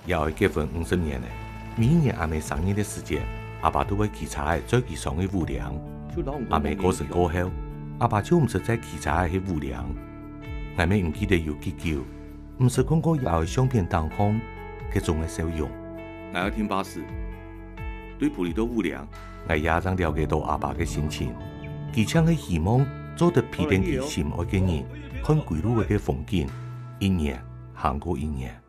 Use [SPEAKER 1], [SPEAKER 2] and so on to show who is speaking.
[SPEAKER 1] 也会结婚50年的，每年阿妹生日的时节，阿爸都会去查最吉祥的舞娘。阿妹过生过后，阿爸就唔是再去查去舞娘。阿妹唔记得有结交，唔是讲也会相片当空，嗰种嘅笑容。我要听巴士。对普里多舞娘，我也曾了解到阿爸嘅心情，佢唱係希望做得披典佢心愛嘅人，看歸路嘅風景，一年行過一年。